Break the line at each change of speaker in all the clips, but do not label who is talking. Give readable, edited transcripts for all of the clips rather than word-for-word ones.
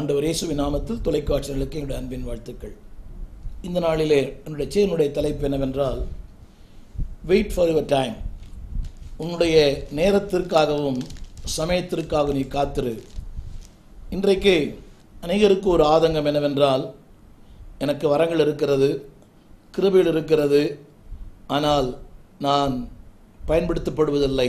ஆண்டவர் இயேசுவின் நாமத்தில் தொலைக்காட்சிகளுக்கு என்னுடைய அன்பின் வாழ்த்துக்கள். இந்த நாளிலே என்னுடைய தலைப்பு என்னவென்றால், வெயிட் ஃபார் யுவர் டைம். உன்னுடைய நேரத்திற்காகவும் சமயத்திற்காக நீ காத்திரு. இன்றைக்கு அநேகருக்கு ஒரு ஆதங்கம் என்னவென்றால், எனக்கு வரங்கள் இருக்கிறது, கிருபைகள் இருக்கிறது, ஆனால் நான் பயன்படுத்தப்படுவதில்லை.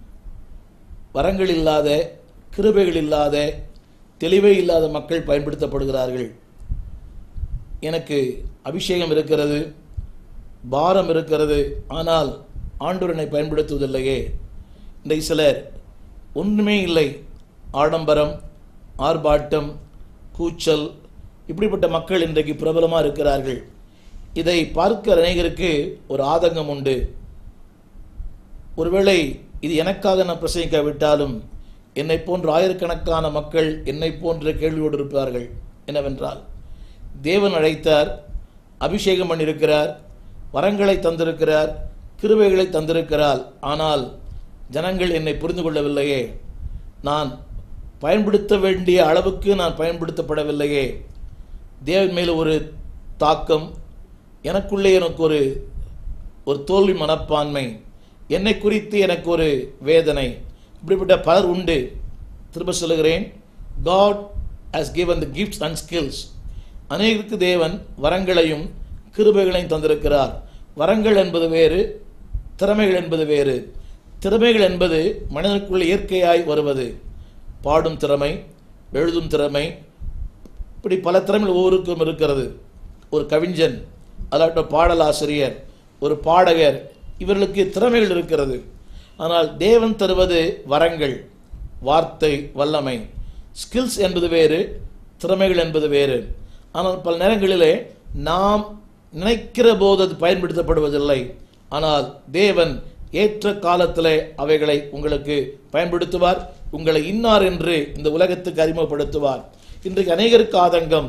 வரங்கள் இல்லாத, கிருபைகள் இல்லாத, தெளிவே இல்லாத மக்கள் பயன்படுத்தப்படுகிறார்கள். எனக்கு அபிஷேகம் இருக்கிறது, பாரம் இருக்கிறது, ஆனால் ஆண்டவர் என்னை பயன்படுத்துவதில்லையே. இன்றைக்கு சிலர் ஒன்றுமே இல்லை, ஆடம்பரம், ஆர்ப்பாட்டம், கூச்சல், இப்படிப்பட்ட மக்கள் இன்றைக்கு பிரபலமாக இருக்கிறார்கள். இதை பார்க்கிற அநேகருக்கு ஒரு ஆதங்கம் உண்டு. ஒருவேளை இது எனக்காக நான் பிரசங்கிக்காவிட்டாலும் என்னை போன்ற ஆயிரக்கணக்கான மக்கள் என்னை போன்ற கேள்வியோடு இருப்பார்கள். என்னவென்றால், தேவன் அழைத்தார், அபிஷேகம் பண்ணியிருக்கிறார், வரங்களை தந்திருக்கிறார், கிருபைகளை தந்திருக்கிறார், ஆனால் ஜனங்கள் என்னை புரிந்து கொள்ளவில்லையே, நான் பயன்படுத்த வேண்டிய அளவுக்கு நான் பயன்படுத்தப்படவில்லையே. தேவன் மேல் ஒரு தாக்கம், எனக்குள்ளே எனக்கு ஒரு தோல்வி மனப்பான்மை, என்னை குறித்து எனக்கு ஒரு வேதனை, இப்படிப்பட்ட பலர் உண்டு. திரும்ப சொல்லுகிறேன், God has given the gifts and skills. அநேகருக்கு தேவன் வரங்களையும் கிருபைகளையும் தந்திருக்கிறார். வரங்கள் என்பது வேறு, திறமைகள் என்பது வேறு. திறமைகள் என்பது மனிதனுக்குள்ள இயற்கையாய் வருவது. பாடும் திறமை, எழுதும் திறமை, இப்படி பல திறமைகள் ஒவ்வொருக்கும் இருக்கிறது. ஒரு கவிஞன், அல்லாட்ட பாடலாசிரியர், ஒரு பாடகர், இவர்களுக்கு திறமைகள் இருக்கிறது. ஆனால் தேவன் தருவது வரங்கள், வார்த்தை வல்லமை. ஸ்கில்ஸ் என்பது வேறு, திறமைகள் என்பது வேறு. ஆனால் பல நேரங்களிலே நாம் நினைக்கிற போது அது பயன்படுத்தப்படுவதில்லை. ஆனால் தேவன் ஏற்ற காலத்திலே அவைகளை உங்களுக்கு பயன்படுத்துவார். உங்களை இன்னார் என்று இந்த உலகத்துக்கு அறிமுகப்படுத்துவார். இன்றைக்கு அநேகருக்கு ஆதங்கம்,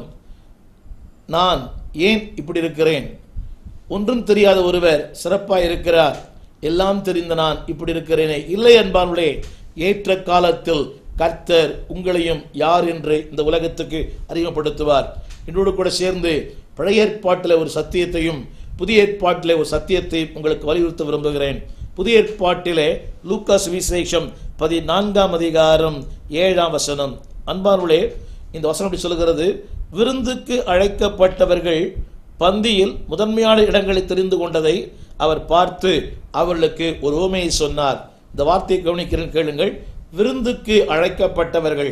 நான் ஏன் இப்படி இருக்கிறேன்? ஒன்றும் தெரியாத ஒருவர் சிறப்பாக இருக்கிறார், எல்லாம் தெரிந்த நான் இப்படி இருக்கிறேனே. இல்லை அன்பானுடைய, ஏற்ற காலத்தில் கர்த்தர் உங்களையும் யார் என்று இந்த உலகத்துக்கு அறிமுகப்படுத்துவார். என்னோடு கூட சேர்ந்து பழைய ஏற்பாட்டில் ஒரு சத்தியத்தையும் புதிய ஏற்பாட்டிலே ஒரு சத்தியத்தையும் உங்களுக்கு வலியுறுத்த விரும்புகிறேன். புதிய ஏற்பாட்டிலே லூக்கா சுவிசேஷம் 14ஆம் அதிகாரம் 7ஆம் வசனம். அன்பானுடைய, இந்த வசனம் சொல்லுகிறது, விருந்துக்கு அழைக்கப்பட்டவர்கள் பந்தியில் முதன்மையான இடங்களை தெரிந்து கொண்டதை அவர் பார்த்து அவர்களுக்கு ஒரு உவமையை சொன்னார். இந்த வார்த்தையை கவனிக்கிறேன், கேளுங்கள். விருந்துக்கு அழைக்கப்பட்டவர்கள்,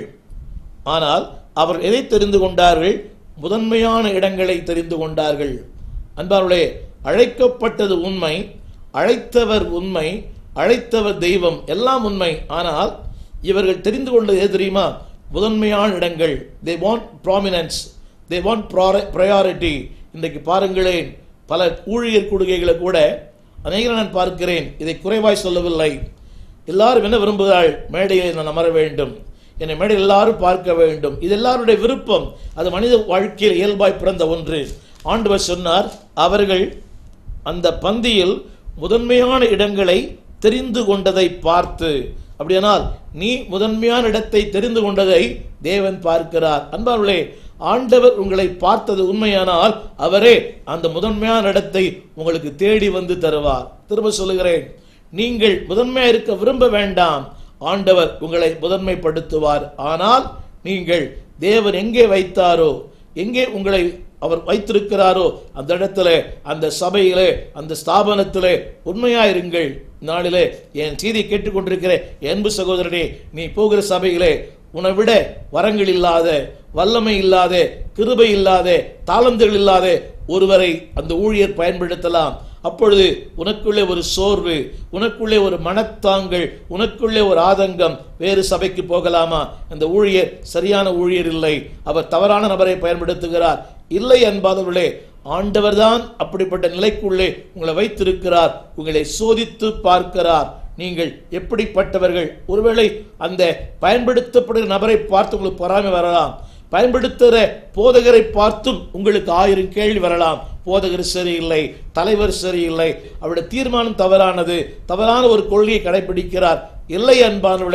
ஆனால் அவர் எதை தெரிந்து கொண்டார்கள்? முதன்மையான இடங்களை தெரிந்து கொண்டார்கள். அன்பார்களே, அழைக்கப்பட்டது உண்மை, அழைத்தவர் உண்மை, அழைத்தவர் தெய்வம், எல்லாம் உண்மை. ஆனால் இவர்கள் தெரிந்து கொண்டது எது தெரியுமா? முதன்மையான இடங்கள். they want prominence, they want priority. இன்றைக்கு பாருங்களேன், பல ஊழியர் கொடுகைகளை கூட அநேகரை நான் பார்க்கிறேன். இதை குறைவாய் சொல்லவில்லை. எல்லாரும் என்ன விரும்புகிறாள்? மேடையை நான் அமர வேண்டும், என்னை மேடையில் எல்லாரும் பார்க்க வேண்டும். இது எல்லாருடைய விருப்பம். அது மனித வாழ்க்கையில் இயல்பாய் பிறந்த ஒன்று. ஆண்டவர் சொன்னார், அவர்கள் அந்த பந்தியில் முதன்மையான இடங்களை தெரிந்து கொண்டதை பார்த்து. அப்படியானால் நீ முதன்மையான இடத்தை தெரிந்து கொண்டதை தேவன் பார்க்கிறார். அன்பார்களே, ஆண்டவர் உங்களை பார்த்தது உண்மையானால் அவரே அந்த முதன்மையான இடத்தை உங்களுக்கு தேடி வந்து தருவார். திரும்ப சொல்லுகிறேன், நீங்கள் முதன்மையாக இருக்க விரும்ப வேண்டாம், ஆண்டவர் உங்களை முதன்மைப்படுத்துவார். ஆனால் நீங்கள் தேவன் எங்கே வைத்தாரோ, எங்கே உங்களை அவர் வைத்திருக்கிறாரோ அந்த இடத்துல, அந்த சபையிலே, அந்த ஸ்தாபனத்திலே உண்மையாயிருங்கள். நாளிலே என் செய்தியை கேட்டுக்கொண்டிருக்கிற அன்பு சகோதரனே, நீ போகிற சபையிலே உன்னை விட வரங்கள் இல்லாத, வல்லமை இல்லாத, கிருபை இல்லாத, தாளந்துகள் இல்லாத ஒருவரை அந்த ஊழியர் பயன்படுத்தலாம். அப்பொழுது உனக்குள்ளே ஒரு சோர்வு, உனக்குள்ளே ஒரு மனத்தாங்கள், உனக்குள்ளே ஒரு ஆதங்கம், வேறு சபைக்கு போகலாமா? அந்த ஊழியர் சரியான ஊழியர் இல்லை, அவர் தவறான நபரை பயன்படுத்துகிறார். இல்லை அன்பாதவர்களே, ஆண்டவர்தான் அப்படிப்பட்ட நிலைக்குள்ளே உங்களை வைத்திருக்கிறார். உங்களை சோதித்து பார்க்கிறார். நீங்கள் எப்படிப்பட்டவர்கள்? ஒருவேளை அந்த பயன்படுத்தப்படுகிற நபரை பார்த்து உங்களுக்கு பொறாமை வரலாம். பயன்படுத்துகிற போதகரை பார்த்தும் உங்களுக்கு 1000 கேள்வி வரலாம். போதகர் சரியில்லை, தலைவர் சரியில்லை, அவருடைய தீர்மானம் தவறானது, தவறான ஒரு கொள்கையை கடைபிடிக்கிறார். இல்லை அன்பானவர்களே,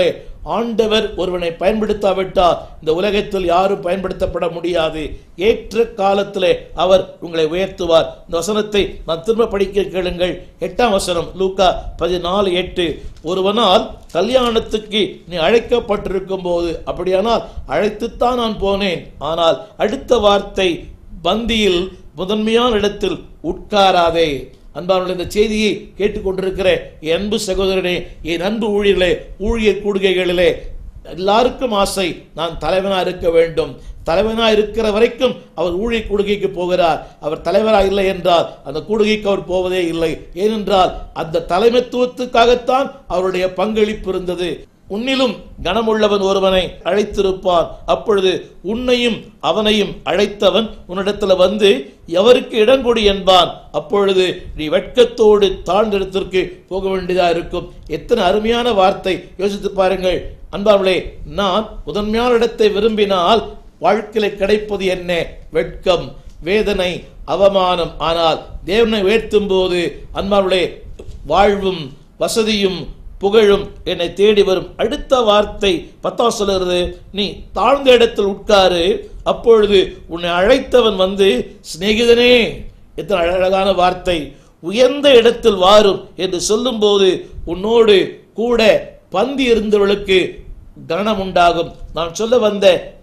ஆண்டவர் ஒருவனை பயன்படுத்தாவிட்டால் இந்த உலகத்தில் யாரும் பயன்படுத்தப்பட முடியாது. ஏற்ற காலத்திலே அவர் உங்களை உயர்த்துவார். இந்த வசனத்தை நான் திரும்ப படிக்க கேளுங்கள். 8ஆம் வசனம், லூக்கா 14:8. ஒருவனால் கல்யாணத்துக்கு நீ அழைக்கப்பட்டிருக்கும் போது, அப்படியானால் அழைத்துத்தான் நான் போனேன், ஆனால் அடுத்த வார்த்தை, பந்தியில் முதன்மையான இடத்தில் உட்காராதே. அன்பானவர்களே, இந்த செய்தியை கேட்டுக்கொண்டிருக்கிற என் அன்பு சகோதரனே, என் அன்பு ஊழியர்களே, ஊழியர் கூடுகைகளிலே எல்லாருக்கும் ஆசை, நான் தலைவனாக இருக்க வேண்டும். தலைவனாக இருக்கிற வரைக்கும் அவர் ஊழிய கூடுகைக்கு போகிறார். அவர் தலைவராக இல்லை என்றால் அந்த கூடுகைக்கு அவர் போவதே இல்லை. ஏனென்றால் அந்த தலைமைத்துவத்துக்காகத்தான் அவருடைய பங்களிப்பு இருந்தது. உன்னிலும் கனமுள்ளவன் ஒருவனை அழைத்திருப்பான், அப்பொழுது உன்னையும் அவனையும் அழைத்தவன் உன்னிடத்தில் வந்து எவருக்கு இடம் கொடு என்பான், அப்பொழுது நீ வெட்கத்தோடு தாழ்ந்த இடத்திற்கு போக வேண்டியதாக இருக்கும். எத்தனை அருமையான வார்த்தை, யோசித்து பாருங்கள் அன்பார்களே. நான் முதன்மையான இடத்தை விரும்பினால் வாழ்க்கையில் கிடைப்பது என்ன? வெட்கம், வேதனை, அவமானம். ஆனால் தேவனை உயர்த்தும் போது அன்பார்களே, வாழ்வும் வசதியும் புகழும் என்னை தேடி வரும். அடுத்த வார்த்தை 10 சொல்லுகிறது, நீ தாழ்ந்த இடத்தில் உட்காரு, அப்பொழுது உன்னை அழைத்தவன் வந்து சிநேகிதனே. எத்தனை அழகான வார்த்தை! உயர்ந்த இடத்தில் வாரும் என்று சொல்லும் போது உன்னோடு கூட பந்தி இருந்தவர்களுக்கு கனம் உண்டாகும். நான் சொல்ல வந்த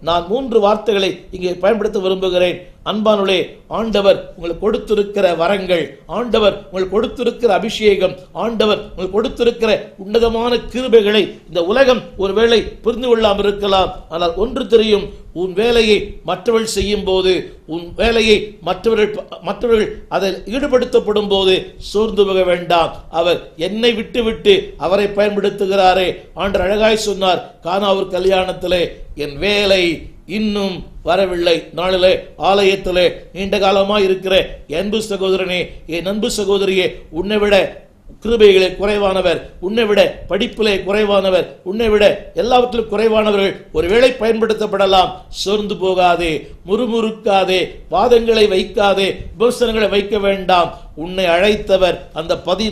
3 வார்த்தைகளை இங்கே பயன்படுத்த விரும்புகிறேன். அன்பானுளே, ஆண்டவர் உங்களுக்கு கொடுத்திருக்கிற வரங்கள், ஆண்டவர் உங்களுக்கு கொடுத்திருக்கிற அபிஷேகம், ஆண்டவர் உங்களுக்கு கொடுத்திருக்கிற உன்னதமான கிருபைகளை இந்த உலகம் ஒருவேளை புரிந்து கொள்ளாமல் இருக்கலாம். ஆனால் ஒன்று தெரியும், உன் வேலையை மற்றவர்கள் செய்யும் போது, உன் வேலையை மற்றவர்கள் அதில் ஈடுபடுத்தப்படும் போது சோர்ந்து போக வேண்டாம். அவர் என்னை விட்டு விட்டு அவரை பயன்படுத்துகிறாரே. ஆண்டவர் அழகாய் சொன்னார் கானாவூர் கல்யாணத்திலே, என் வேலை இன்னும் வரவில்லை. நாளிலே ஆலயத்திலே நீண்ட காலமாய் இருக்கிற என் அன்பு சகோதரனே, என் அன்பு சகோதரியே, உன்னை விட கிருபைகளே குறைவானவர், உன்னை விட படிப்பிலே குறைவானவர், உன்னை விட எல்லாவற்றிலும் குறைவானவர்கள் ஒருவேளை பயன்படுத்தப்படலாம். சோர்ந்து போகாதே, முறுமுறுக்காதே, வாதங்களை வைக்காதே, விமர்சனங்களை வைக்க வேண்டாம். உன்னை அழைத்தவர், அந்த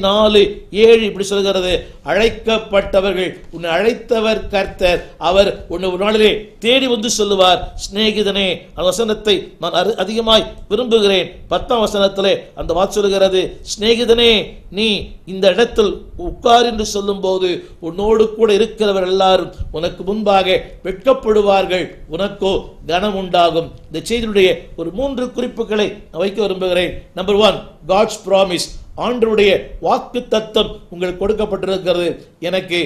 14:7 இப்படி சொல்கிறது, அழைக்கப்பட்டவர்கள், உன்னை அழைத்தவர் கர்த்தர். அவர் உன்னை ஒரு நாளிலே தேடி வந்து சொல்லுவார், சிநேகிதனே. அந்த வசனத்தை நான் அதிகமாய் விரும்புகிறேன். 10ஆம் வசனத்திலே அந்த வார்த்தை சொல்லுகிறது, சிநேகிதனே, நீ இந்த இடத்தில் உட்கார் என்று சொல்லும் போது உன்னோடு கூட இருக்கிறவர் எல்லாரும் உனக்கு முன்பாக வெட்கப்படுவார்கள், உனக்கோ கனம் உண்டாகும். இந்த செய்தியுடைய ஒரு 3 குறிப்புகளை நான் வைக்க விரும்புகிறேன். Number 1, God's promise. ஆண்டவருடைய வாக்கு தத்தம் உங்களுக்கு கொடுக்கப்பட்டிருக்கிறது. எனக்கு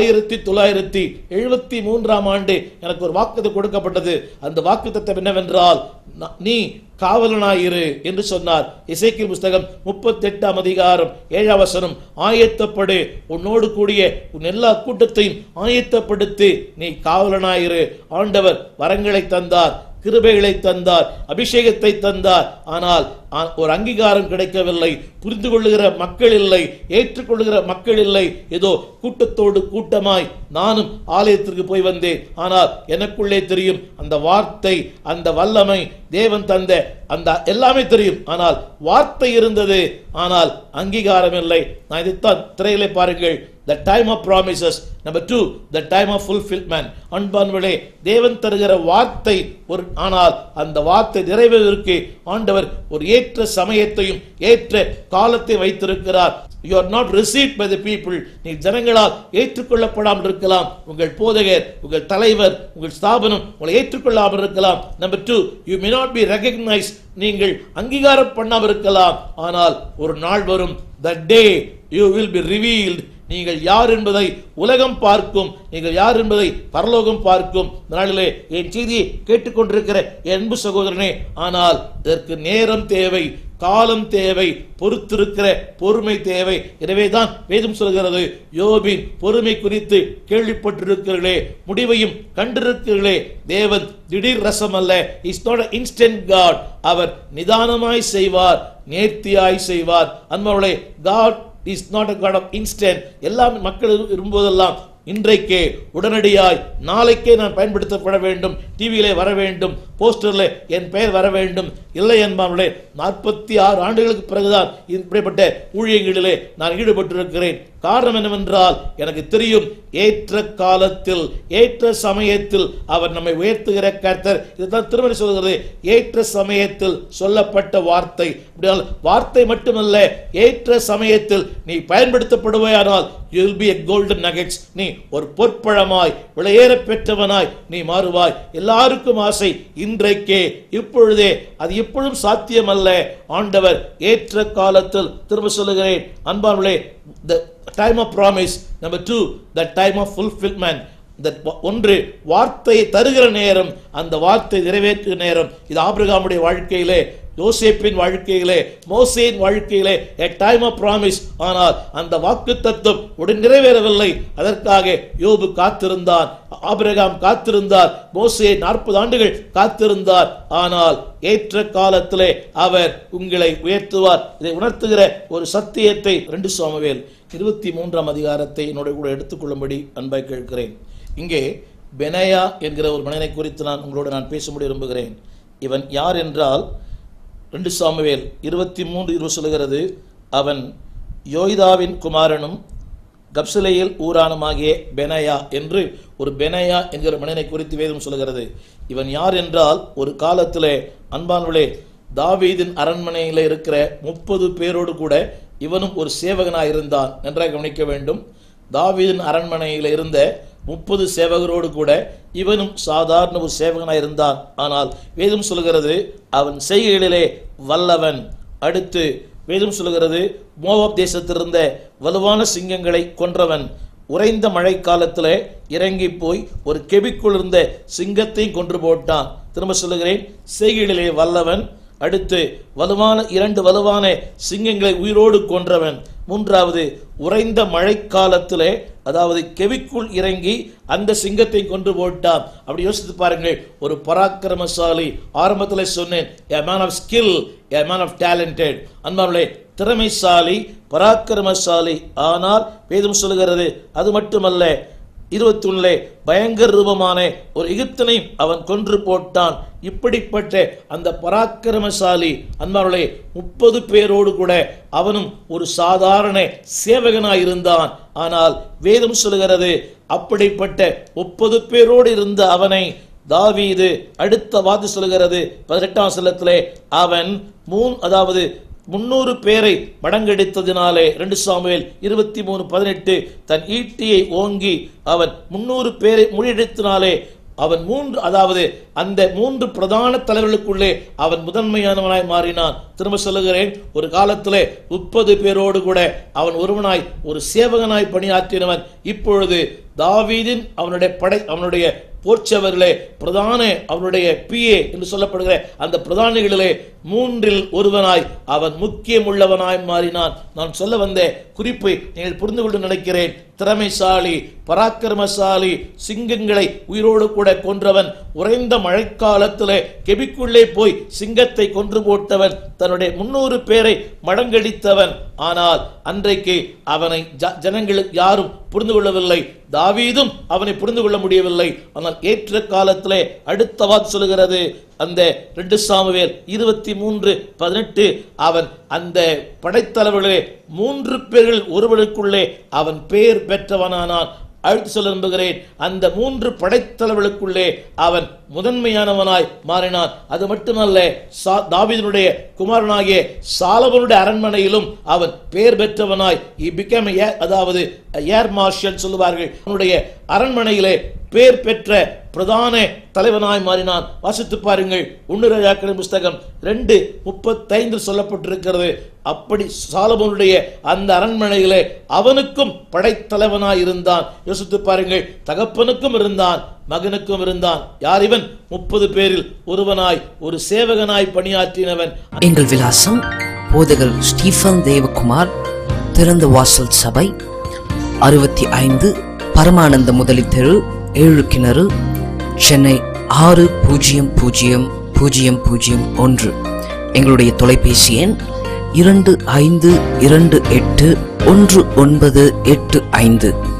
1973ஆம் ஆண்டு எனக்கு ஒரு வாக்குத்தத்தம் கொடுக்கப்பட்டது. அந்த வாக்கு தத்தம் என்னவென்றால், நீ காவலனாயிரு என்று சொன்னார். எசேக்கியேல் புஸ்தகம் 38ஆம் அதிகாரம் 7ஆம் வசனம், ஆயத்தப்படு, உன்னோடு கூடிய உன் எல்லா கூட்டத்தையும் ஆயத்தப்படுத்தி நீ காவலனாயிரு. ஆண்டவர் வரங்களை தந்தார், கிருபைகளை தந்தார், அபிஷேகத்தை தந்தார். ஆனால் ஒரு அங்கீகாரம் கிடைக்கவில்லை. புரிந்து கொள்ளுகிற மக்கள் இல்லை, ஏற்றுக்கொள்ளுகிற மக்கள் இல்லை. ஏதோ கூட்டத்தோடு கூட்டமாய் நானும் ஆலயத்திற்கு போய் வந்தேன். ஆனால் எனக்குள்ளே தெரியும், அந்த வார்த்தை, அந்த வல்லமை, தேவன் தந்த அந்த எல்லாமே தெரியும். ஆனால் வார்த்தை இருந்தது, ஆனால் அங்கீகாரம் இல்லை. நான் இதைத்தான் திரையிலே பாருங்கள், the time of promises. Number 2, the time of fulfillment. அன்பானவர்களே, தேவன் தருகிற வார்த்தை ஆனால் அந்த வார்த்தை நிறைவேறுவதற்கு ஆண்டவர் ஒரு ஏற்ற சமயத்தையும் ஏற்ற காலத்தை வைத்திருக்கிறார். You are not received by the people. நீ ஜனங்களால் ஏற்றுக்கொள்ளப்படாமல் இருக்கலாம். உங்கள் போதகர், உங்கள் தலைவர், உங்கள் ஸ்தாபனம் உங்களை ஏற்றுக்கொள்ளாமல் இருக்கலாம். Number 2, you may not be recognized. நீங்கள் அங்கீகாரம் பண்ணாமல் இருக்கலாம். ஆனால் ஒரு நாள் வரும், that day you will be revealed. நீங்கள் யார் என்பதை உலகம் பார்க்கும், நீங்கள் யார் என்பதை பரலோகம் பார்க்கும். நாளிலே என் செய்தியை கேட்டுக்கொண்டிருக்கிற என் அன்பு சகோதரனே, ஆனால் இதற்கு நேரம் தேவை, காலம் தேவை, பொறுத்திருக்கிற பொறுமை தேவை. எனவேதான் வேதம் சொல்கிறது, யோபின் பொறுமை குறித்து கேள்விப்பட்டிருக்கிறீர்களே, முடிவையும் கண்டிருக்கிறீர்களே. தேவன் திடீர் ரசம் அல்ல. Is not an instant God. அவர் நிதானமாய் செய்வார், நேர்த்தியாய் செய்வார். அன்பானவர்களே, God is not a God of instant. எல்லாம் மக்கள் விரும்புவதெல்லாம் இன்றைக்கே, உடனடியாய், நாளைக்கே நான் பயன்படுத்தப்பட வேண்டும், டிவியிலே வர வேண்டும், போஸ்டரில் என் பெயர் வர வேண்டும். இல்லை என்பார்களே, 46 ஆண்டுகளுக்கு பிறகுதான் இப்படிப்பட்ட ஊழியங்களிலே நான் ஈடுபட்டிருக்கிறேன். காரணம் என்னவென்றால் எனக்கு தெரியும் ஏற்ற காலத்தில் ஏற்ற சமயத்தில் அவர் நம்மை உயர்த்துகிற கர்த்தர். இதுதான் திருமணி சொல்கிறது, ஏற்ற சமயத்தில் சொல்லப்பட்ட வார்த்தை. வார்த்தை மட்டுமல்ல, ஏற்ற சமயத்தில் நீ பயன்படுத்தப்படுவாயானால் you will be a golden nuggets. நீ ஒரு பொற்பழமாய் விலையேற பெற்றவனாய் நீ மாறுவாய். எல்லாருக்கும் ஆசை இன்றைக்கே இப்பொழுதே, அது எப்பொழுதும் சாத்தியமல்ல. ஆண்டவர் ஏற்ற காலத்தில், திரும்ப சொல்லுகிறேன் அன்பானவர்களே, the time of promise. Number 2, the time of fulfillment. ஒன்று வார்த்தையை தருகிற நேரம், அந்த வார்த்தை நிறைவேற்றுகிற நேரம். இது ஆபிரகாமுடைய வாழ்க்கையிலே, யோசேப்பின் வாழ்க்கையிலே, மோசேயின் வாழ்க்கையிலே a time of promise. ஆனால் அந்த வாக்குத்தத்தம் உடன் நிறைவேறவில்லை. அதற்காக யோபு காத்திருந்தான், ஆபிரகாம் காத்திருந்தார், மோசே 40 ஆண்டுகள் காத்திருந்தார். ஆனால் ஏற்ற காலத்திலே அவர் உங்களை உயர்த்துவார். இதை உணர்த்துகிற ஒரு சத்தியத்தை 2 சாமுவேல் 23ஆம் அதிகாரத்தை என்னோட கூட எடுத்துக்கொள்ளும்படி அன்பாய் கேட்கிறேன். இங்கே பெனாயா என்கிற ஒரு மனிதனை குறித்து உங்களோடு நான் பேசும்படி விரும்புகிறேன். இவன் யார் என்றால் 2 சாமுவேல் 23:20 சொல்கிறது, அவன் யோய்தாவின் குமாரனும் கப்சலேயில் ஊரானுமாகிய பெனாயா என்று ஒரு பெனாயா என்கிற மனிதனை குறித்து வேதம் சொல்கிறது. இவன் யார் என்றால், ஒரு காலத்திலே அன்பானவர்களே, தாவீதின் அரண்மனையில் இருக்கிற 30 பேரோடு கூட இவனும் ஒரு சேவகனாய் இருந்தான். நன்றாக கவனிக்க வேண்டும். தாவீதின் அரண்மனையில் இருந்த 30 சேவகரோடு கூட இவனும் சாதாரண ஒரு சேவகனாய் இருந்தான். ஆனால் வேதம் சொல்கிறது அவன் செய்கைகளிலே வல்லவன். அடுத்து வேதம் சொல்கிறது மோவாப் தேசத்திலிருந்த வலுவான சிங்கங்களை கொன்றவன். உறைந்த மழை காலத்தில் இறங்கி போய் ஒரு கெபிக்குள் இருந்த சிங்கத்தையும் கொன்று போட்டான். திரும்ப சொல்லுகிறேன், செய்கைகளிலே வல்லவன். அடுத்து வலுவான 2 வலுவான சிங்கங்களை உயிரோடு கொன்றவன். மூன்றாவது உறைந்த மழைக்காலத்திலே, அதாவது கெவிக்குள் இறங்கி அந்த சிங்கத்தை கொன்று போட்டான். அப்படி யோசித்து பாருங்கள், ஒரு பராக்கிரமசாலி. ஆரம்பத்தில் சொன்னேன், a man of skill, a man of talented. அன்பார்களே, திறமைசாலி, பராக்கிரமசாலி. ஆனால் வேதம் சொல்லுகிறது அது மட்டுமல்ல, 21 பயங்கர ரூபமான ஒரு எகிப்தியனை அவன் கொன்று போட்டான். இப்படிப்பட்ட அந்த பராக்கிரமசாலி அன்பார்களே 30 பேரோடு கூட அவனும் ஒரு சாதாரண சேவகனாய் இருந்தான். ஆனால் வேதம் சொல்லுகிறது அப்படிப்பட்ட 30 பேரோடு இருந்த அவனை தாவீது அடுத்த வார்த்தை சொல்லுகிறது 18ஆம் வசனத்திலே, அவன் 300 பேரை மடங்கெடுத்ததினாலே 2 சாமுவேல் 23:18 தன் ஈட்டியை ஓங்கி அவன் 300 பேரை முறியடித்ததினாலே அவன் அந்த 3 பிரதான தலைவர்களுக்குள்ளே அவன் முதன்மையானவனாய் மாறினான். திரும்ப சொல்லுகிறேன், ஒரு காலத்திலே 30 பேரோடு கூட அவன் ஒருவனாய் ஒரு சேவகனாய் பணியாற்றினவன். இப்பொழுது தாவீதின் அவனுடைய போர்ச்சவர்களே பிரதான அவனுடைய பிஏ என்று சொல்லப்படுகிற அந்த பிரதானிகளிலே 3இல் ஒருவனாய் அவன் முக்கியம் உள்ளவனாய் மாறினான். நான் சொல்ல வந்த குறிப்பை நீங்கள் புரிந்து கொண்டு நினைக்கிறேன். திறமைசாலி, பராக்கிரமசாலி, சிங்கங்களை உயிரோடு கூட கொன்றவன், உறைந்த மழைக்காலத்திலே கெபிக்குள்ளே போய் சிங்கத்தை கொன்று போட்டவன், தன்னுடைய 300 பேரை மடங்கடித்தவன். ஆனால் அன்றைக்கு அவனை ஜனங்களுக்கு யாரும் புரிந்து கொள்ளவில்லை. தாவீதும் அவனை புரிந்து கொள்ள முடியவில்லை. ஆனால் ஏற்ற காலத்திலே அடுத்த வார்த்தை சொல்லுகிறது, அந்த 2 சாமுவேல் 23:18 அவன் அந்த படைத்தலைவர்களே 3 பேர்கள் ஒருவருக்குள்ளே அவன் பெயர் பெற்றவனானான். அழுத்து சொல்ல விரும்புகிறேன், அந்த 3 படைத்தலைவர்களுக்குள்ளே அவன் முதன்மையானவனாய் மாறினான். அது மட்டுமல்ல, தாவீதுடைய குமாரனாகிய சாலமோனுடைய அரண்மனையிலும் அவன் பெயர் பெற்றவனாய் he became ஏர் மார்ஷல் சொல்லுவார்கள். அவனுடைய அரண்மனையிலே பெயர் பெற்ற பிரதான தலைவனாய் மாறினான். வாசித்து பாருங்கள், 1 ராஜாக்களின் புஸ்தகம் 2:35 சொல்லப்பட்டிருக்கிறது. அப்படி சாலமோனுடைய அந்த அரண்மனையிலே அவனுக்கும் படைத்தலைவனாய் இருந்தான். யோசித்து பாருங்கள், தகப்பனுக்கும் இருந்தான், மகனுக்கும் இருந்தான். யார் இவன்? 30 பேரில் ஒருவனாய் ஒரு சேவகனாய் பணியாற்றினவன்.
எங்கள் விலாசம் போதகர் ஸ்டீஃபன் தேவகுமார், திறந்த வாசல் சபை, 65 பரமானந்த முதலி தெரு, 7 கிணறு, சென்னை 600001. எங்களுடைய தொலைபேசி எண் 25281985.